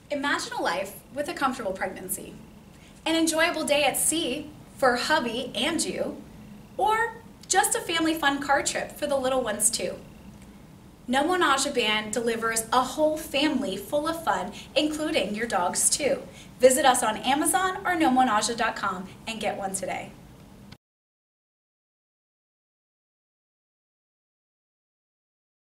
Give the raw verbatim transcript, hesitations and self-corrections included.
Imagine a life with a comfortable pregnancy, an enjoyable day at sea for hubby and you, or just a family fun car trip for the little ones too. No More Nausea Band delivers a whole family full of fun, including your dogs too. Visit us on Amazon or no more nausea dot com and get one today.